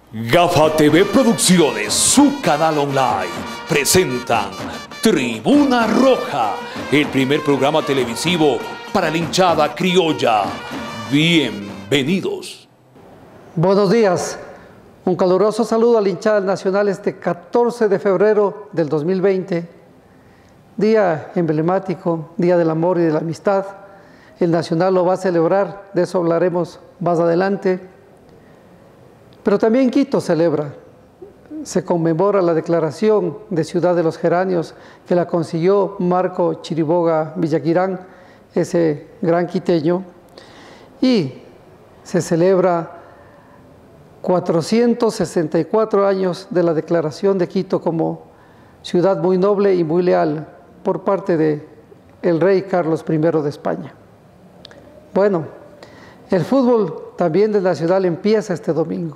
Gafa TV Producciones, su canal online, presentan Tribuna Roja, el primer programa televisivo para la hinchada criolla. Bienvenidos. Buenos días. Un caluroso saludo a la hinchada nacional este 14 de febrero del 2020, día emblemático, día del amor y de la amistad. El Nacional lo va a celebrar, de eso hablaremos más adelante. Pero también Quito celebra, se conmemora la declaración de Ciudad de los Geranios que la consiguió Marco Chiriboga Villaquirán, ese gran quiteño, y se celebra 464 años de la declaración de Quito como ciudad muy noble y muy leal por parte del rey Carlos I de España. Bueno, el fútbol también del Nacional empieza este domingo.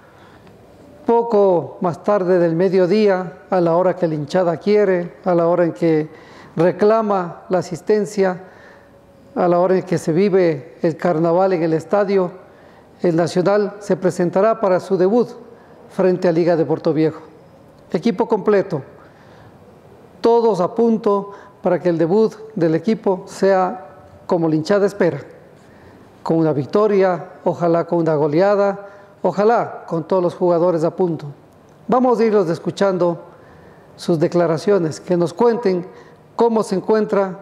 Poco más tarde del mediodía, a la hora que la hinchada quiere, a la hora en que reclama la asistencia, a la hora en que se vive el carnaval en el estadio, el Nacional se presentará para su debut frente a Liga de Portoviejo. Equipo completo, todos a punto para que el debut del equipo sea como la hinchada espera, con una victoria, ojalá con una goleada, ojalá con todos los jugadores a punto. Vamos a irlos escuchando sus declaraciones, que nos cuenten cómo se encuentra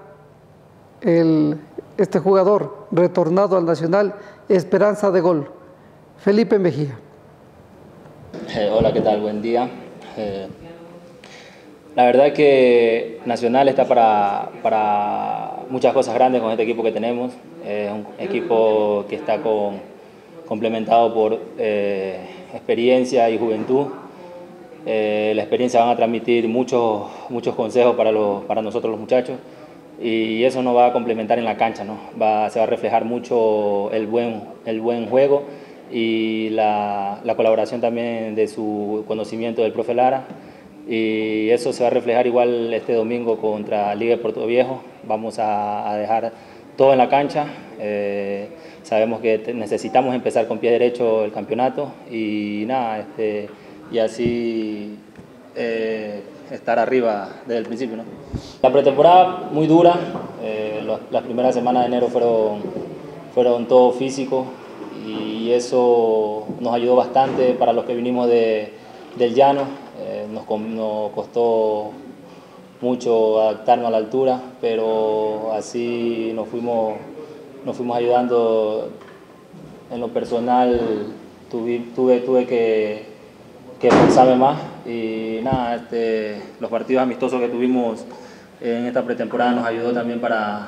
este jugador retornado al Nacional, esperanza de gol, Felipe Mejía. Hola, ¿qué tal? Buen día. La verdad que Nacional está para muchas cosas grandes con este equipo que tenemos. Es un equipo que está complementado por experiencia y juventud. La experiencia van a transmitir muchos consejos para nosotros los muchachos, y eso nos va a complementar en la cancha, ¿no? Se va a reflejar mucho el buen juego y la colaboración también de su conocimiento del profe Lara, y eso se va a reflejar igual este domingo contra Liga de Portoviejo. Vamos a dejar todo en la cancha. Sabemos que necesitamos empezar con pie derecho el campeonato y nada, y así estar arriba desde el principio, ¿no? La pretemporada muy dura, las primeras semanas de enero fueron todo físico, y eso nos ayudó bastante para los que vinimos del llano. Nos costó mucho adaptarnos a la altura, pero así nos fuimos ayudando. En lo personal tuve que esforzarme más, y nada, los partidos amistosos que tuvimos en esta pretemporada nos ayudó también para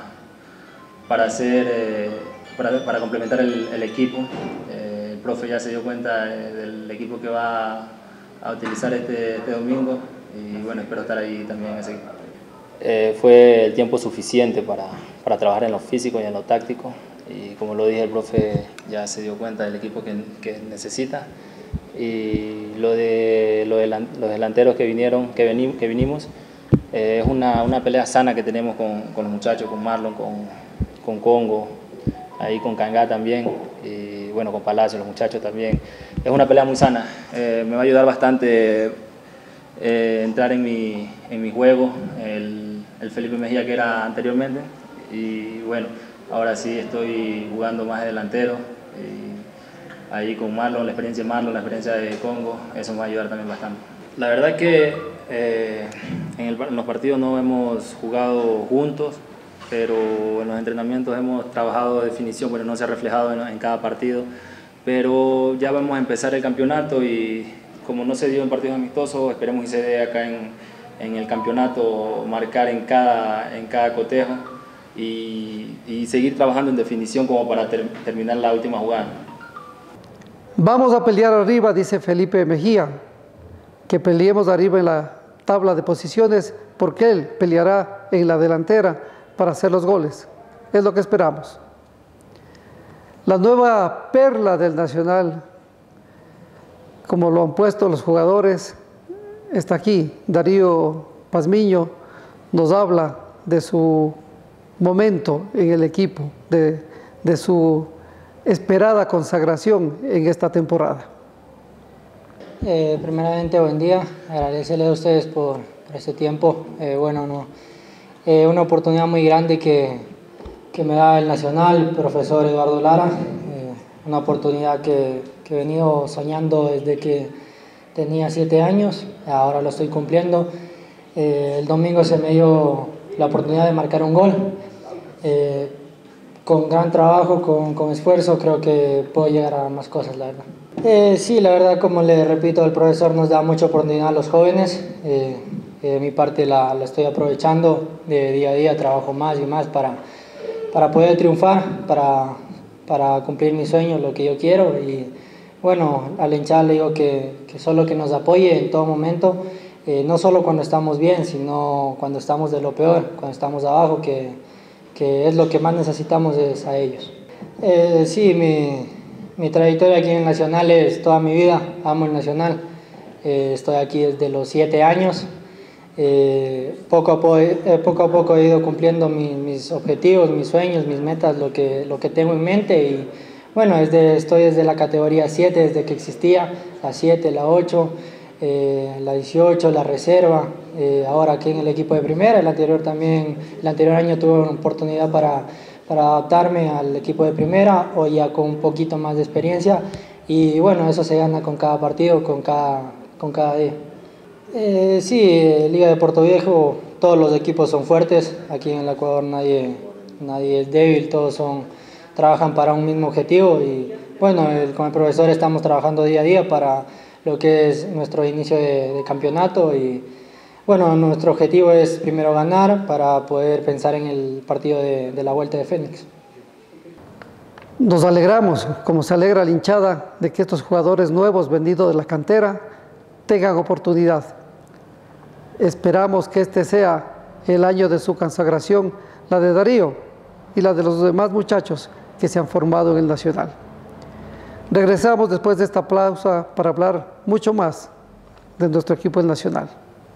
complementar el equipo. El profe ya se dio cuenta del equipo que va a utilizar este domingo, y bueno, espero estar ahí también en ese equipo. Fue el tiempo suficiente para trabajar en lo físico y en lo táctico, y como lo dije, el profe ya se dio cuenta del equipo que necesita. Y los delanteros que vinimos, es una pelea sana que tenemos con los muchachos, con Marlon, con Congo, ahí con Cangá también, y bueno, con Palacio, los muchachos también. Es una pelea muy sana. Me va a ayudar bastante entrar en mi juego, el Felipe Mejía que era anteriormente, y bueno, ahora sí estoy jugando más de delantero, y ahí con Marlon, la experiencia de Marlon, la experiencia de Congo, eso me va a ayudar también bastante. La verdad que en los partidos no hemos jugado juntos, pero en los entrenamientos hemos trabajado de definición, bueno, no se ha reflejado en cada partido, pero ya vamos a empezar el campeonato, y como no se dio en partidos amistosos, esperemos que se dé acá en el campeonato, marcar en cada cotejo y seguir trabajando en definición como para terminar la última jugada. Vamos a pelear arriba, dice Felipe Mejía, que peleemos arriba en la tabla de posiciones, porque él peleará en la delantera para hacer los goles. Es lo que esperamos. La nueva perla del Nacional, como lo han puesto los jugadores, está aquí. Darío Pazmiño nos habla de su momento en el equipo, de su esperada consagración en esta temporada. Primeramente, buen día. Agradecerles a ustedes por este tiempo. Una oportunidad muy grande que me da el Nacional, el profesor Eduardo Lara. Una oportunidad que he venido soñando desde que tenía 7 años. Ahora lo estoy cumpliendo. El domingo se me dio la oportunidad de marcar un gol. Con gran trabajo, con esfuerzo, creo que puedo llegar a más cosas, la verdad. Sí, la verdad, como le repito, el profesor nos da mucha oportunidad a los jóvenes. Mi parte la estoy aprovechando de día a día, trabajo más y más para poder triunfar, para cumplir mis sueños, lo que yo quiero. Y bueno, al hinchada le digo que solo que nos apoye en todo momento, no solo cuando estamos bien, sino cuando estamos de lo peor, cuando estamos abajo, que es lo que más necesitamos es a ellos. Sí, mi trayectoria aquí en el Nacional es toda mi vida, amo el Nacional. Estoy aquí desde los 7 años. Poco a poco he ido cumpliendo mis objetivos, mis sueños, mis metas, lo que tengo en mente. Y bueno, estoy desde la categoría 7, desde que existía, la 7, la 8, la 18, la reserva, ahora aquí en el equipo de primera. El anterior año tuve una oportunidad para adaptarme al equipo de primera, o ya con un poquito más de experiencia, y bueno, eso se gana con cada partido, con cada día. Sí, Liga de Puerto Viejo, todos los equipos son fuertes. Aquí en el Ecuador nadie es débil, todos trabajan para un mismo objetivo. Y bueno, con el profesor estamos trabajando día a día para lo que es nuestro inicio de campeonato. Y bueno, nuestro objetivo es primero ganar para poder pensar en el partido de la Vuelta de Fénix. Nos alegramos, como se alegra la hinchada, de que estos jugadores nuevos vendidos de la cantera tengan oportunidad. Esperamos que este sea el año de su consagración, la de Darío y la de los demás muchachos que se han formado en el Nacional. Regresamos después de esta pausa para hablar mucho más de nuestro equipo del Nacional.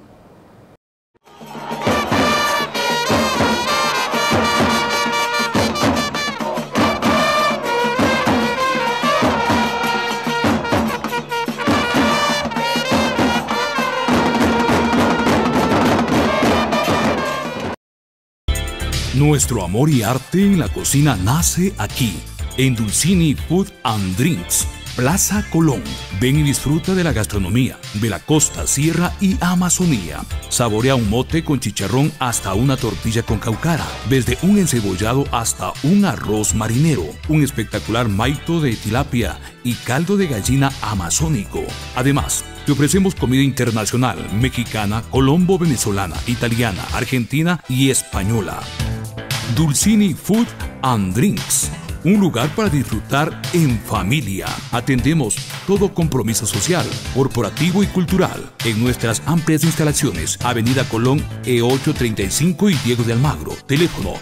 Nuestro amor y arte en la cocina nace aquí, en Dulcini Food and Drinks, Plaza Colón. Ven y disfruta de la gastronomía de la costa, sierra y Amazonía. Saborea un mote con chicharrón hasta una tortilla con caucara, desde un encebollado hasta un arroz marinero, un espectacular maito de tilapia y caldo de gallina amazónico. Además, te ofrecemos comida internacional, mexicana, colombo, venezolana, italiana, argentina y española. Dulcini Food and Drinks, un lugar para disfrutar en familia. Atendemos todo compromiso social, corporativo y cultural en nuestras amplias instalaciones. Avenida Colón, E835 y Diego de Almagro. Teléfono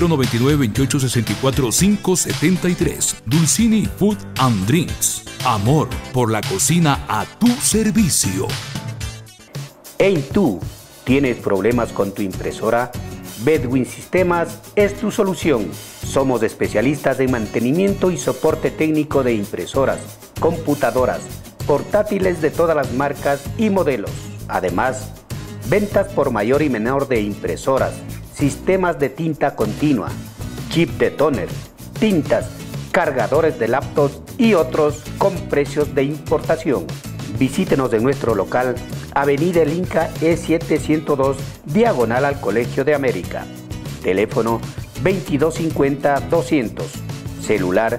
099-2864-573. Dulcini Food and Drinks. Amor por la cocina a tu servicio. Hey tú, ¿tienes problemas con tu impresora? Bedwin Sistemas es tu solución. Somos especialistas en mantenimiento y soporte técnico de impresoras, computadoras, portátiles de todas las marcas y modelos. Además, ventas por mayor y menor de impresoras, sistemas de tinta continua, chip de tóner, tintas, cargadores de laptops y otros con precios de importación. Visítenos en nuestro local, Avenida El Inca E702, diagonal al Colegio de América. Teléfono 2250-200. Celular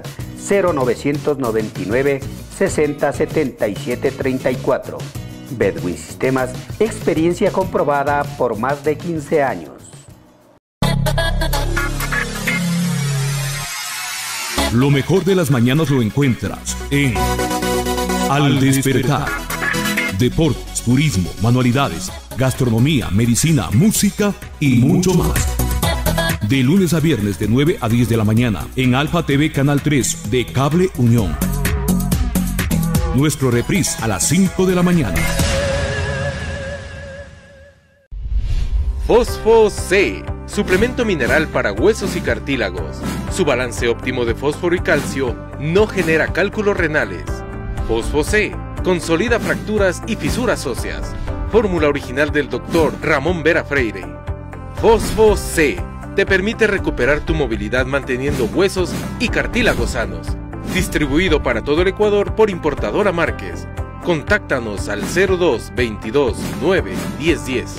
0999-607734. Bedwin Sistemas, experiencia comprobada por más de 15 años. Lo mejor de las mañanas lo encuentras en Al Despertar. Deportes, turismo, manualidades, gastronomía, medicina, música y mucho más. De lunes a viernes de 9 a 10 de la mañana en Alfa TV Canal 3 de Cable Unión. Nuestro reprise a las 5 de la mañana. Fosfo C, suplemento mineral para huesos y cartílagos. Su balance óptimo de fósforo y calcio no genera cálculos renales. Fosfo C, consolida fracturas y fisuras óseas. Fórmula original del Dr. Ramón Vera Freire. Fosfo C te permite recuperar tu movilidad manteniendo huesos y cartílagos sanos. Distribuido para todo el Ecuador por Importadora Márquez. Contáctanos al 02 22 9 10 10.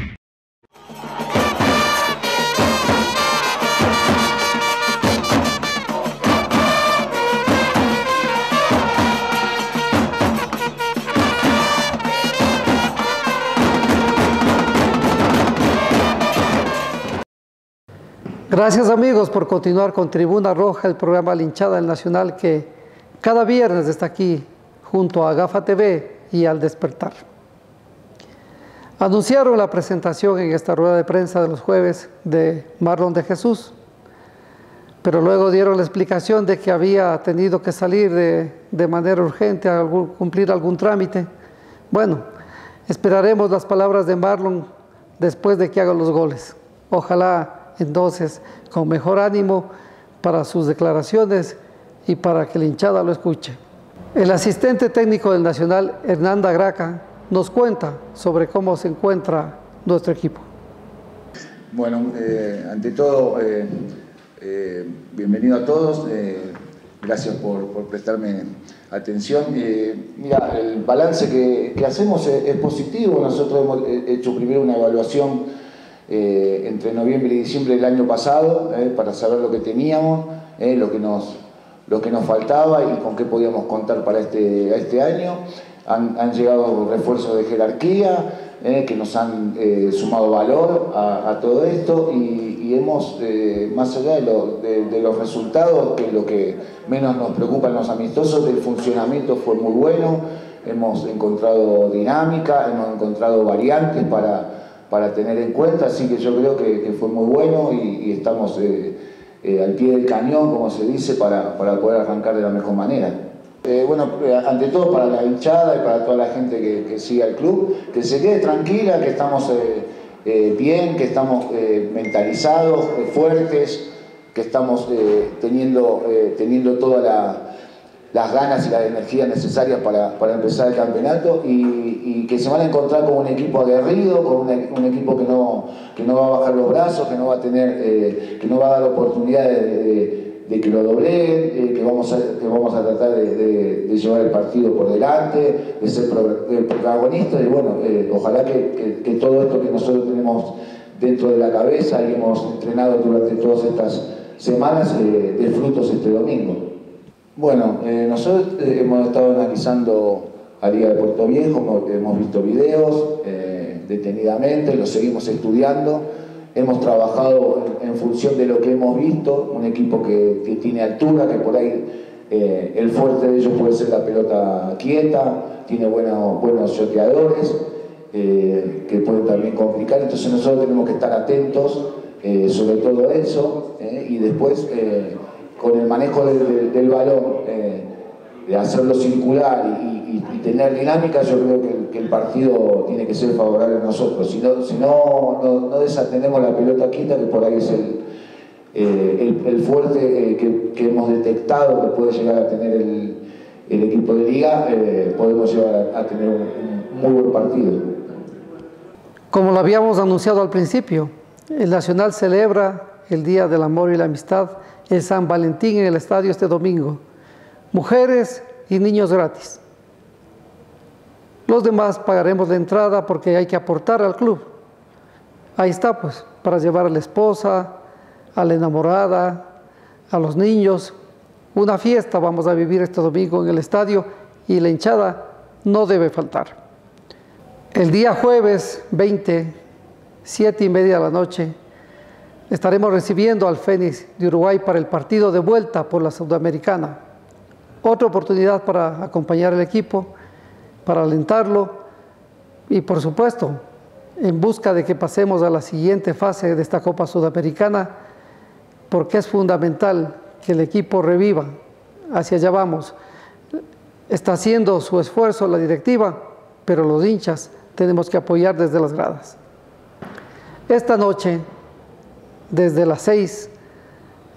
Gracias amigos por continuar con Tribuna Roja, el programa La Hinchada del Nacional que cada viernes está aquí junto a Gafa TV y Al Despertar. Anunciaron la presentación en esta rueda de prensa de los jueves de Marlon de Jesús, pero luego dieron la explicación de que había tenido que salir de manera urgente a cumplir algún trámite. Bueno, esperaremos las palabras de Marlon después de que haga los goles. Ojalá entonces con mejor ánimo para sus declaraciones y para que la hinchada lo escuche. El asistente técnico del Nacional, Hernanda Graca, nos cuenta sobre cómo se encuentra nuestro equipo. Bueno, ante todo, bienvenido a todos, gracias por prestarme atención. Mira, el balance que hacemos es positivo. Nosotros hemos hecho primero una evaluación entre noviembre y diciembre del año pasado para saber lo que teníamos, lo que nos faltaba y con qué podíamos contar para este año. Han llegado refuerzos de jerarquía que nos han sumado valor a todo esto y hemos, más allá de los resultados, que es lo que menos nos preocupa en los amistosos, el funcionamiento fue muy bueno, hemos encontrado dinámica, hemos encontrado variantes para tener en cuenta, así que yo creo que fue muy bueno y estamos al pie del cañón, como se dice, para poder arrancar de la mejor manera. Bueno, ante todo para la hinchada y para toda la gente que sigue al club, que se quede tranquila, que estamos bien, que estamos mentalizados, fuertes, que estamos teniendo todas las ganas y las energías necesarias para empezar el campeonato y que se van a encontrar con un equipo aguerrido, con un equipo que no va a bajar los brazos, que no va a dar oportunidad de que lo dobleguen, que vamos a tratar de llevar el partido por delante, de ser protagonistas y bueno, ojalá que todo esto que nosotros tenemos dentro de la cabeza y hemos entrenado durante todas estas semanas dé frutos este domingo. Bueno, nosotros hemos estado analizando a Liga de Puerto Viejo, hemos visto videos detenidamente, los seguimos estudiando, hemos trabajado en función de lo que hemos visto, un equipo que tiene altura, que por ahí el fuerte de ellos puede ser la pelota quieta, tiene buenos shoteadores, que pueden también complicar, entonces nosotros tenemos que estar atentos sobre todo eso, y después con el manejo del balón, de hacerlo circular y tener dinámica, yo creo que el partido tiene que ser favorable a nosotros. Si no desatendemos la pelota quieta, que por ahí es el fuerte que hemos detectado que puede llegar a tener el equipo de Liga, podemos llegar a tener un muy buen partido. Como lo habíamos anunciado al principio, el Nacional celebra el Día del Amor y la Amistad, el San Valentín en el estadio este domingo. Mujeres y niños gratis. Los demás pagaremos la entrada porque hay que aportar al club. Ahí está pues, para llevar a la esposa, a la enamorada, a los niños. Una fiesta vamos a vivir este domingo en el estadio y la hinchada no debe faltar. El día jueves 20, 7:30 de la noche, estaremos recibiendo al Fénix de Uruguay para el partido de vuelta por la Sudamericana. Otra oportunidad para acompañar al equipo, para alentarlo y por supuesto en busca de que pasemos a la siguiente fase de esta Copa Sudamericana, porque es fundamental que el equipo reviva. Hacia allá vamos. Está haciendo su esfuerzo la directiva, pero los hinchas tenemos que apoyar desde las gradas. Esta noche, desde las 6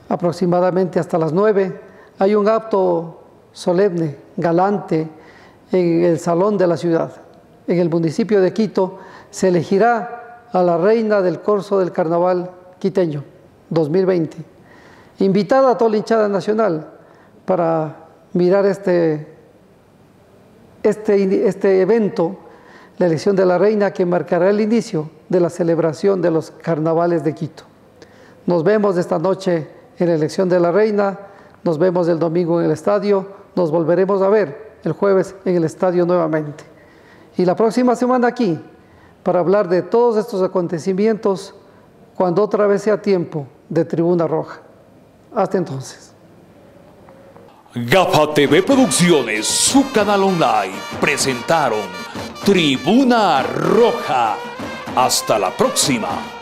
aproximadamente hasta las 9, hay un acto solemne, galante, en el Salón de la Ciudad. En el municipio de Quito se elegirá a la reina del corso del Carnaval quiteño 2020. Invitada a toda la hinchada nacional para mirar este evento, la elección de la reina, que marcará el inicio de la celebración de los carnavales de Quito. Nos vemos esta noche en la elección de la reina, nos vemos el domingo en el estadio, nos volveremos a ver el jueves en el estadio nuevamente. Y la próxima semana aquí, para hablar de todos estos acontecimientos, cuando otra vez sea tiempo de Tribuna Roja. Hasta entonces. GAFA TV Producciones, su canal online, presentaron Tribuna Roja. Hasta la próxima.